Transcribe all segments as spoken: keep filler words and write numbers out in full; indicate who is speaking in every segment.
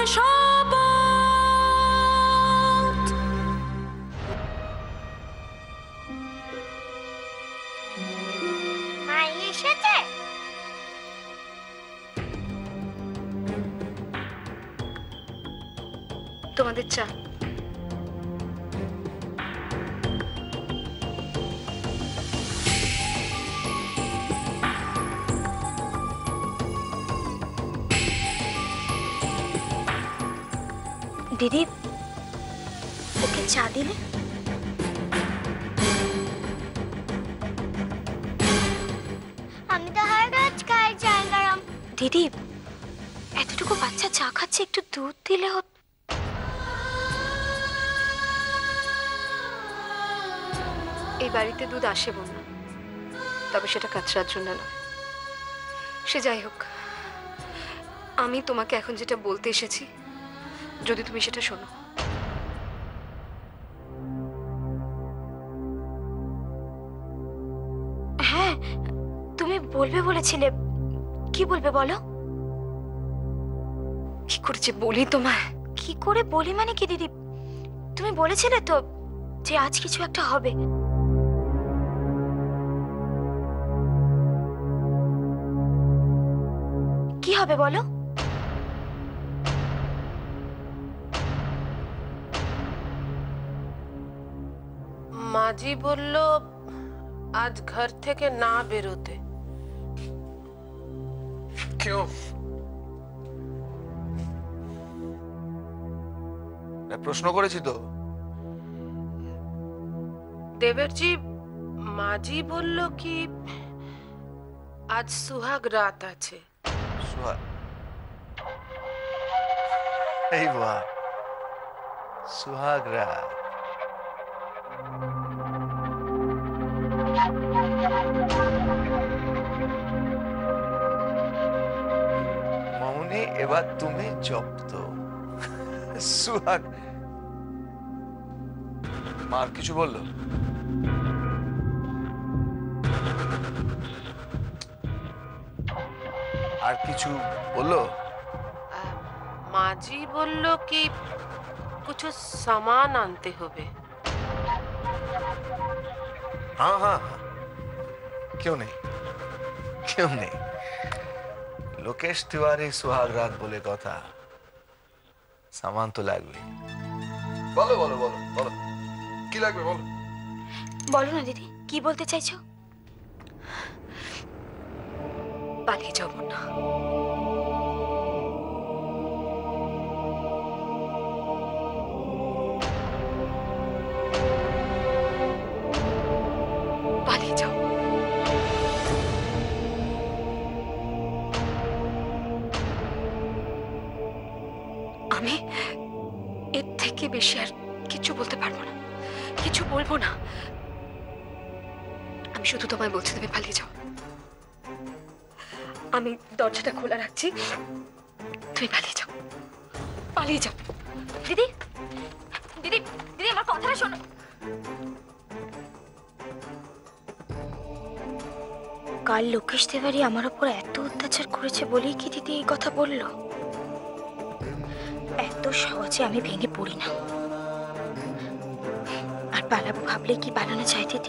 Speaker 1: শপথ।
Speaker 2: মাই এসেছে?
Speaker 1: তোমাদের চা।
Speaker 2: দিদি, ওকে চা দিলে? আমি তো হর রোজ খাই চা গরম। দিদি, এতটুকু বাচ্চা চা খাচ্ছে, একটু দুধ দিলে হতো।
Speaker 1: এই বাড়িতে দুধ আসে বন্যা, তবে সেটা কাচরার জন্য না। সে যাই হোক, আমি তোমাকে এখন যেটা বলতে এসেছি, যদি তুমি সেটা শোনো।
Speaker 2: হ্যাঁ, তুমি বলবে বলেছিলে, কি বলবে বলো?
Speaker 1: কি করে যে বলি তোমায়?
Speaker 2: কি করে বলি মানে কি দিদি? তুমি বলেছিলে তো যে আজ কিছু একটা হবে। কি হবে বলো?
Speaker 3: মাজি বলল আজ ঘর থেকে না বেরোতে।
Speaker 4: क्यों? প্রশ্ন করেছি তো।
Speaker 3: দেবেরজি, মাজি বলল কি আজ সুহাগ রাত আছে।
Speaker 4: সুহাগ? এই বাহ, সুহাগ রাত। মৌনি, এবার তুমি জব্দ। সুহাগ মার কিছু বললো? আর কিছু বললো?
Speaker 3: মাজি বলল কি কিছু সামান আনতে হবে।
Speaker 4: हाँ हाँ, क्यों नहीं, क्यों नहीं। लोकेश तिवारी सुहाग रात बोले कथा, सामान तो लागবে। বলো বলো বলো বলো, কি লাগবে বলো।
Speaker 2: বলো না দিদি, কি বলতে চাইছো?
Speaker 1: পালিয়ে যাও বন্যা। পালিয়ে যাও। আমি এর থেকে বেশি আর কিছু বলতে পারবো না, কিছু বলবো না। আমি শুধু তোমায় বলছি, তুমি পালিয়ে যাও। আমি দরজাটা খোলা রাখছি, তুমি পালিয়ে যাও, পালিয়ে যাও।
Speaker 2: দিদি, দিদি, দিদি, আমার কথাটা শোনো। কাল লোকেশ তিওয়ারি আমার উপর এত অত্যাচার করেছে বলেই কি দিদি এই কথা বললো? এত সহজে আমি ভেঙে পড়ি না। আর পালাবো ভাবলে কি পালানো যায় দিদি?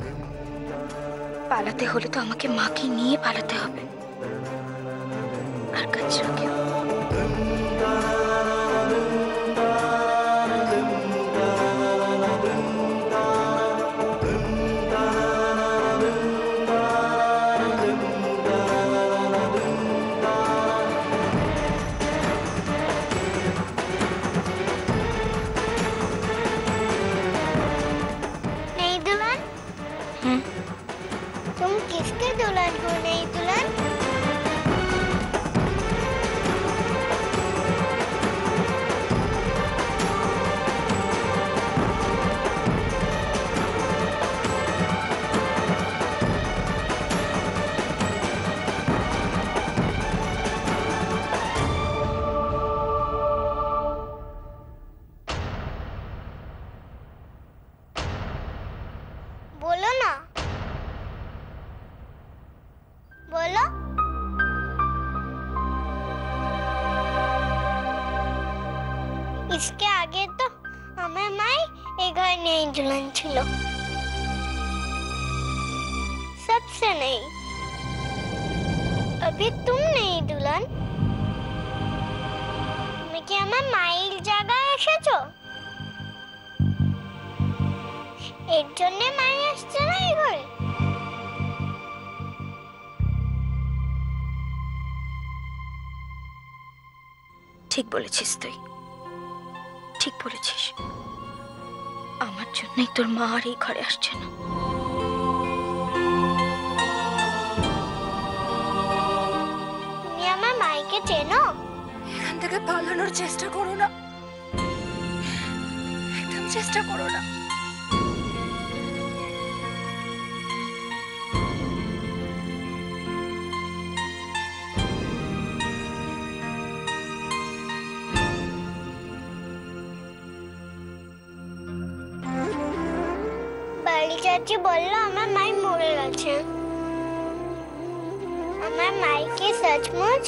Speaker 2: পালাতে হলে তো আমাকে মাকে নিয়ে পালাতে হবে, আর কাজরাকেও। इसके आगे तो हमें माई ये घर नहीं दुल्हन छिलो सबसे नहीं अभी तुम नहीं दुल्हन मैं क्या हमें माई जगह এসেছো এর জন্য মাই আসছে না এই ঘরে
Speaker 5: ঠিক বলেছিস তুই ঠিক বলেছিস আমার জন্যই তোর মা আর এই ঘরে আসছে না
Speaker 2: তুমি আমার মাইকে চেনো
Speaker 5: এখান থেকে পালানোর চেষ্টা করো না একদম চেষ্টা করো না
Speaker 2: বাড়ি চাচি বললো আমার মাই মরে গেছে আমার মাইকে সচমুচ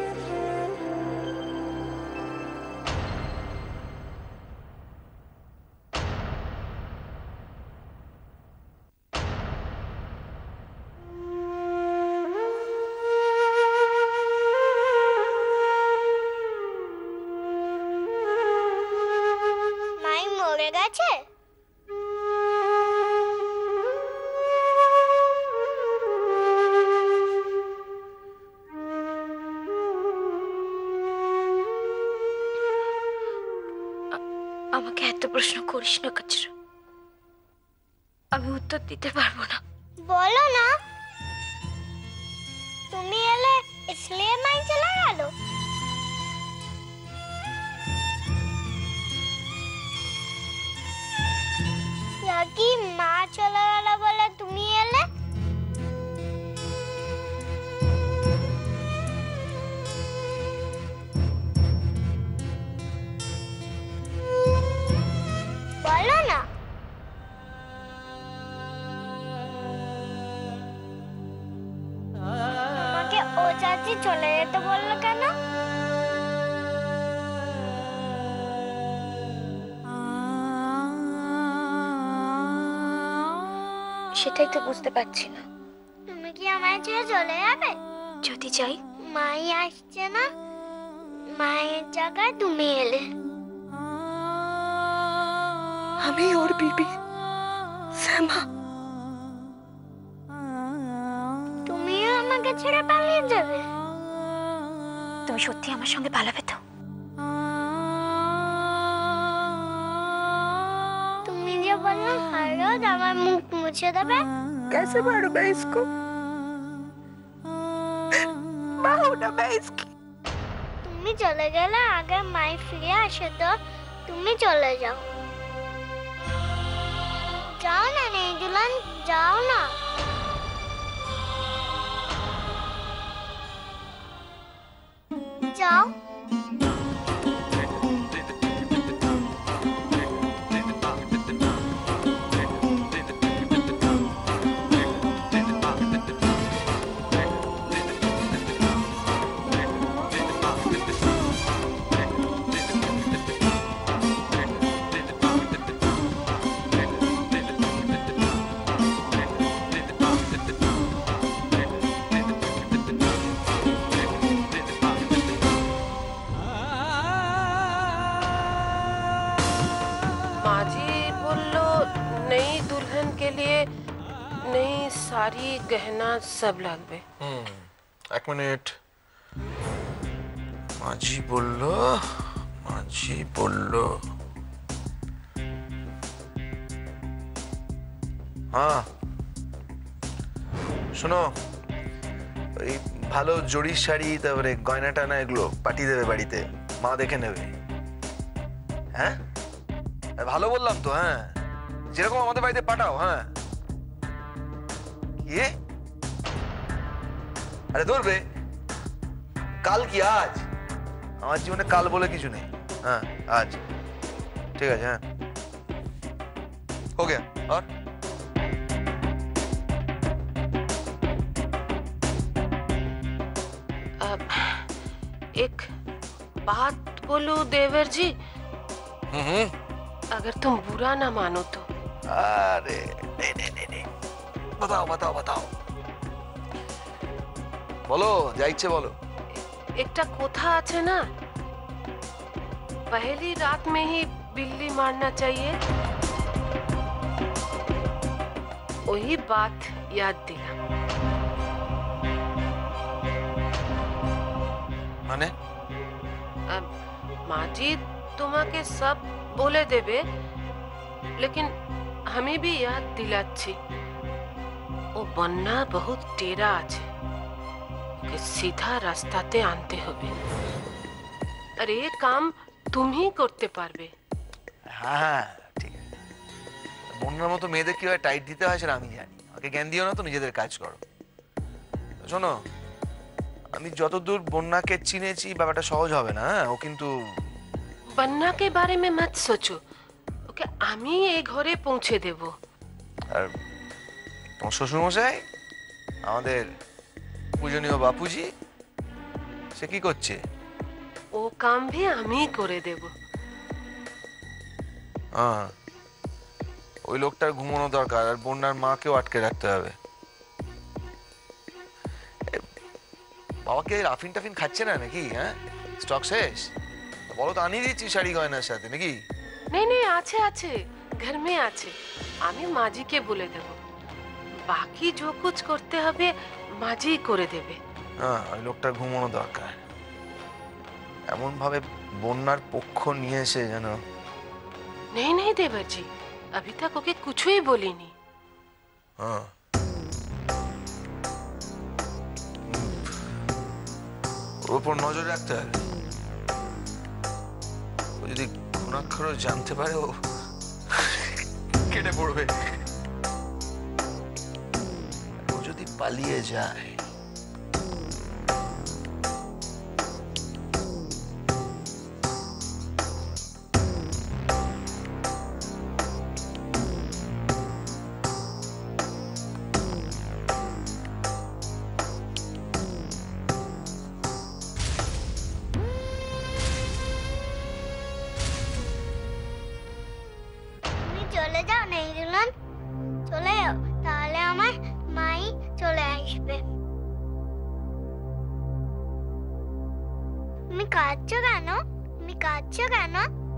Speaker 2: মাই মরে গেছে
Speaker 5: আমাকে এত প্রশ্ন করিস না কাচরা আমি উত্তর দিতে পারবো না
Speaker 2: बोलो ना তুমি এলে इसलिए মাই চলে গেল কি মা চলে গেল বলে তুমি এলে বলো না আমাকে ও চাচি চলে যেতে বললো কেন
Speaker 5: সেটাই তো বুঝতে পারছি না
Speaker 2: তুমি কি আমার ছেড়ে চলে যাবে
Speaker 5: যদি যাই
Speaker 2: মাই আসছে না মায়ের জায়গায় তুমি এলে
Speaker 5: আমি ওর বিবি শ্যামা
Speaker 2: তুমিও আমাকে ছেড়ে পালিয়ে যাবে
Speaker 5: তুমি সত্যি আমার সঙ্গে পালাবে তো
Speaker 2: তুমি যে বললে হর রোজ আমার মুখ মুছে দেবে
Speaker 5: कैसे मारू मैं इसको मारू ना मैं इसकी
Speaker 2: তুমি চলে গেলে আগে মাই ফিরে আসে তো তুমি চলে যাও যাও না নেই দুলান যাও না যাও
Speaker 3: सारी गहना सब লাগবে
Speaker 4: হুম এক মিনিট মাঝি বললো মাঝি বললো হ্যাঁ শোনো ওই ভালো জড়ির শাড়ি তারপরে গয়না টানা এগুলো পাঠিয়ে দেবে বাড়িতে মা দেখে নেবে হ্যাঁ ভালো বললাম তো হ্যাঁ যেরকম আমাদের বাড়িতে পাঠাও হ্যাঁ ये अरे दूर बे काल की आज हमारे जीवन में काल बोले किचु नहीं हाँ आज ठीक है हाँ हो गया और
Speaker 3: अब एक बात बोलूं देवर जी
Speaker 4: हम्म
Speaker 3: अगर तुम बुरा ना मानो तो।
Speaker 4: अरे नहीं नहीं नहीं नहीं बताओ बताओ बताओ बोलो যা ইচ্ছে বলো।
Speaker 3: एकटा कोथा আছে ना, पहली रात में ही बिल्ली मारना चाहिए। वही बात याद दिला।
Speaker 4: মানে
Speaker 3: अब माजी तुम्हाके सब बोले देबे, लेकिन हमें भी याद दिलाচ্ছি ও বন্যা बहुत টেরা আছে, ওকে सीधा রাস্তাতে আনতে হবে। আর এই কাম তুমি করতে পারবে।
Speaker 4: হ্যাঁ হ্যাঁ ঠিক আছে। বন্যার মতো মেয়েদের কিভাবে টাইট দিতে হয় সেটা আমি জানি, আমাকে জ্ঞান দিও না তো, নিজেদের কাজ করো। শোনো আমি যতদূর বন্যাকে চিনেছি ব্যাপারটা সহজ হবে না। হ্যাঁ ও কিন্তু
Speaker 3: বন্যা के बारे में मत सोचो, ওকে আমি এই ঘরে পৌঁছে দেব।
Speaker 4: আর তোমার শ্বশুরমশাই আমাদের পূজনীয় বাপুজি সে কি করছে?
Speaker 3: ও কাম भी আমি করে দেব।
Speaker 4: হ্যাঁ ওই লোকটার ঘুমানো দরকার, আর বন্যার মাকেও আটকে রাখতে হবে। এ, বাবাকে রাফিন টাফিন খাচ্ছে না নাকি? হ্যাঁ স্টক শেষ? বলো তো আনিয়ে দিচ্ছি শাড়ি গয়নার সাথে নাকি?
Speaker 3: नहीं नहीं আছে আছে, घर में আছে। আমি মাজিকে বলে দেব, বাকি जो कुछ করতে হবে মাজি করে দেবে।
Speaker 4: হ্যাঁ ওই লোকটার ঘুমানো দরকার, এমন ভাবে বন্যার পক্ষ নিয়ে এসে যেন।
Speaker 3: नहीं नहीं देवर जी, अभी तक ओके कुछ ही बोली नहीं।
Speaker 4: হ্যাঁ ওর উপর নজর রাখতে হবে। ও যদি ঘুণাক্ষরও জানতে পারে ও কেটে পড়বে। ও যদি পালিয়ে যায়
Speaker 2: তুমি চলে যাও নেই দুলান, চলে যাও, তাহলে আমার মাই চলে আসবে। তুমি কাঁদছো কেন? তুমি কাঁদছো কেন?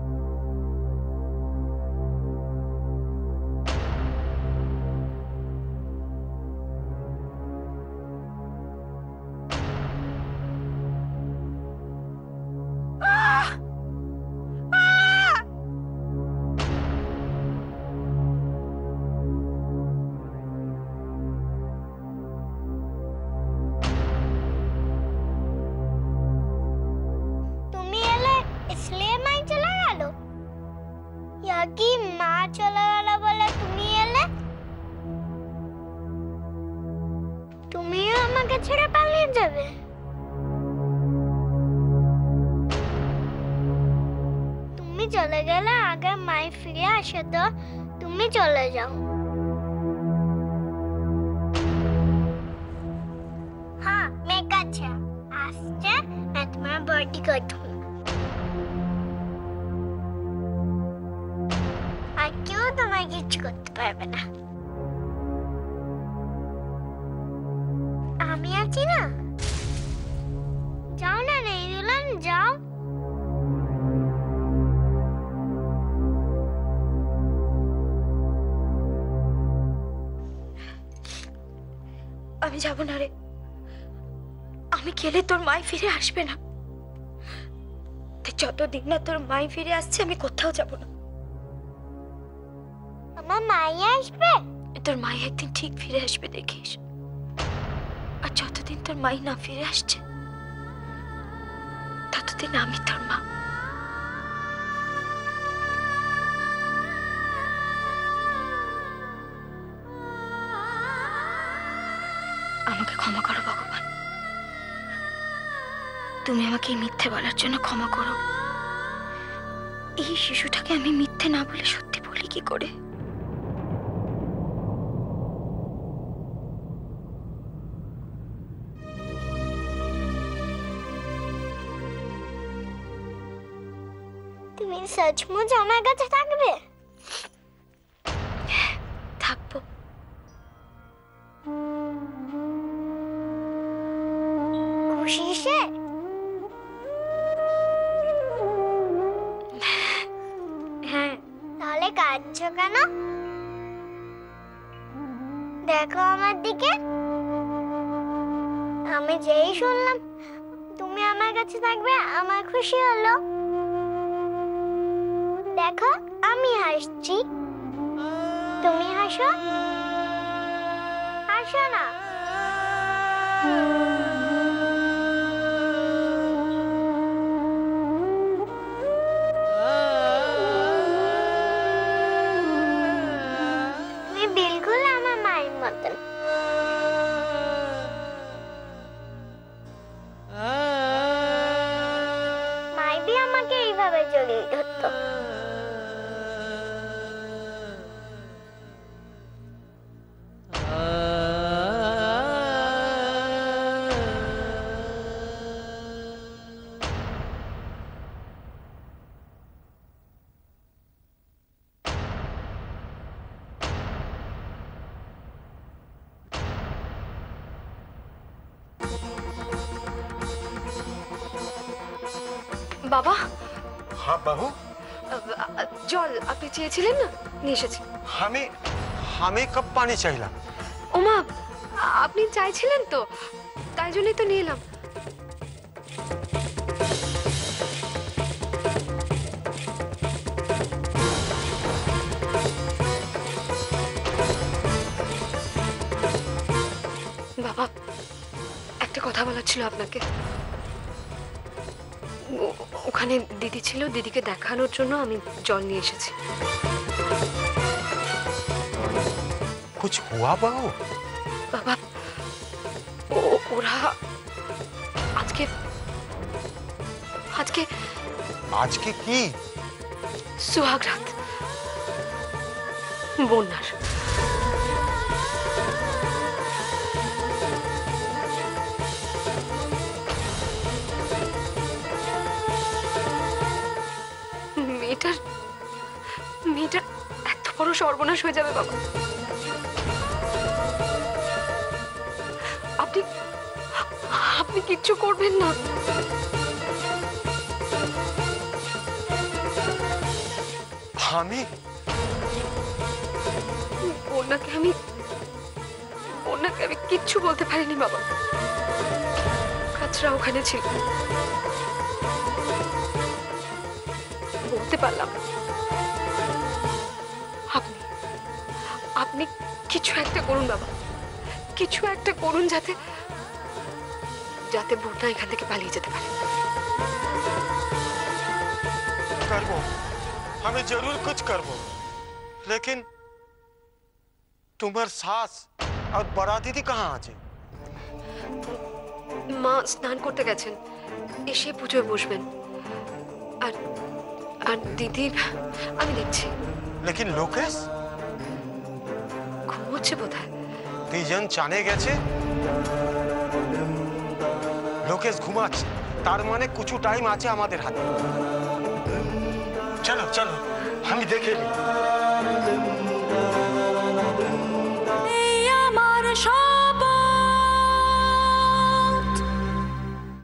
Speaker 2: তুমি এলে इसलिए মাই চলে গেল, या कि মা চলে গেল বলে তুমি এলে? তুমিও আমাকে ছেড়ে পালিয়ে যাবে? তুমি চলে গেলে আগে মাই ফিরে আসে তো তুমি চলে যাও। हाँ मैं अच्छा आस्ते मैं तुम्हारा बॉडी कर दूँ। আর কেউ তোমায় কিছু করতে পারবে না, আমি আছি না। যাও না নেই দুলান, যাও।
Speaker 5: আমি যাব না রে, আমি গেলে তোর মাই ফিরে আসবে না। তাই যতদিন না তোর মাই ফিরে আসছে আমি কোথাও যাব না।
Speaker 2: আমার মাই আসবে?
Speaker 5: তোর মাই একদিন ঠিক ফিরে আসবে দেখিস। আর যতদিন তোর মাই না ফিরে আসছে ততদিন আমি তোর মা। আমাকে ক্ষমা করো ভগবান, তুমি আমাকে এই মিথ্যে বলার জন্য ক্ষমা করো। এই শিশুটাকে আমি মিথ্যে না বলে সত্যি বলি কি করে?
Speaker 2: তুমি সচমুচ আমার কাছে থাকবে?
Speaker 5: থাকবো।
Speaker 2: খুশি সে?
Speaker 5: হ্যাঁ।
Speaker 2: তাহলে কাঁদছো কেন? দেখো আমার দিকে। আমি যেই শুনলাম তুমি আমার কাছে থাকবে, আমার খুশি হলো। দেখো আমি হাসছি, তুমি হাসো। হাসো না। তুমি বিলকুল আমার মায়ের মতন। মাই বি আমাকে এইভাবে জড়িয়ে ধরতো।
Speaker 1: বাবা,
Speaker 6: हाँ बहू,
Speaker 1: আ- আ- জল আপনি চেয়েছিলেন না, নিয়ে এসেছি।
Speaker 6: हमें हमें कब पानी चाहिए?
Speaker 1: ওমা, আপনি চাইছিলেন তো, তাই জন্যই তো নিয়ে এলাম। বাবা, একটা কথা বলার ছিল আপনাকে। ও- ওখানে দিদি ছিল, দিদিকে দেখানোর জন্য আমি জল নিয়ে এসেছি।
Speaker 6: कुछ हुआ बहू?
Speaker 1: বাবা, ও- ওরা আজকে আজকে
Speaker 6: आज के की?
Speaker 1: সুহাগ রাত, বন্যার। মেয়েটার মেয়েটার এত বড় সর্বনাশ হয়ে যাবে বাবা। আপনি আপনি কিচ্ছু করবেন না।
Speaker 6: हमें
Speaker 1: বন্যাকে আমি বন্যাকে আমি কিচ্ছু বলতে পারিনি বাবা। কাছরা ওখানে ছিল, বলতে পারলাম না। আপনি আপনি কিছু একটা করুন বাবা, কিছু একটা করুন যাতে যাতে বন্যা এখান থেকে পালিয়ে যেতে পারে।
Speaker 6: करबो, हमें जरूर कुछ करबो, लेकिन तुम्हार सास और बड़ा दीदी कहाँ আছে?
Speaker 1: মা স্নান করতে গেছেন, এসে পুজোয় বসবেন। আর আর দিদি আমি দেখছি
Speaker 6: लेकिन लोकेश
Speaker 1: ঘুমোচ্ছে বোধহয়।
Speaker 6: দুইজন চানে গেছে, লোকেশ ঘুমাচ্ছে, তার মানে কিছু টাইম আছে আমাদের হাতে। চলো চলো, আমি দেখে নিই।